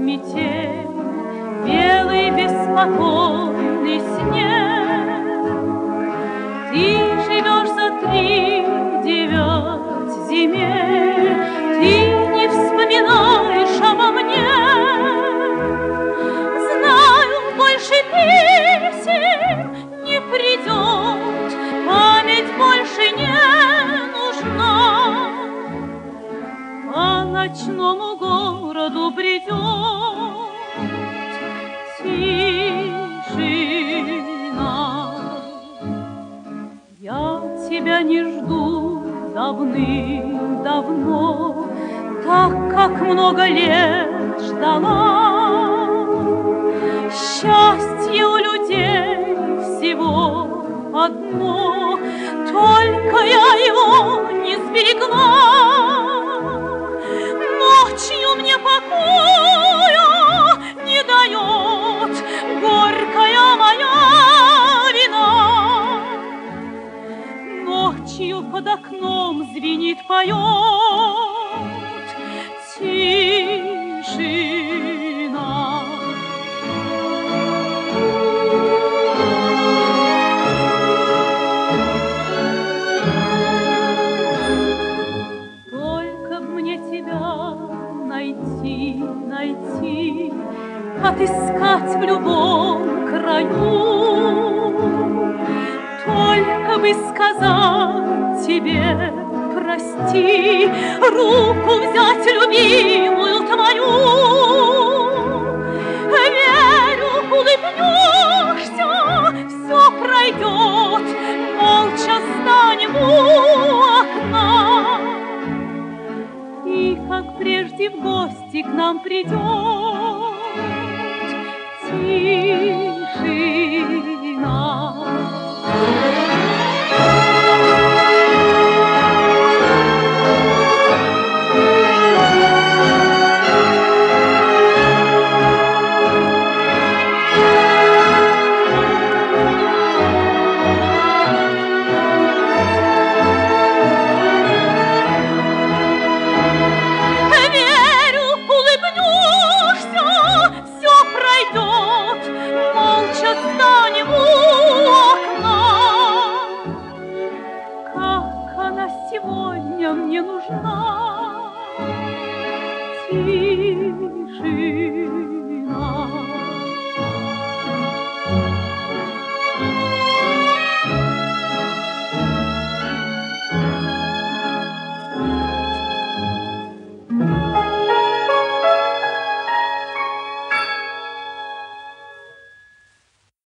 метель, белый беспокойный снег. Ты живешь за 39 земель, ты не вспоминаешь обо мне. Знаю, больше писем не придет, память больше не нужна. По ночному городу бредет тишина. Я тебя не жду давным-давно, так как много лет ждала. Счастье у людей всего одно, только я его не сберегла. Ночью мне покоя не дает горькая моя вина. Ночью под окном звенит, поет тишина. Только б мне тебя найти, отыскать в любом краю. Только бы сказать тебе прости, руку взять любимую твою. Верю, улыбнешься, все пройдет, молча станем у окна. И как прежде в гости к нам придет тишина.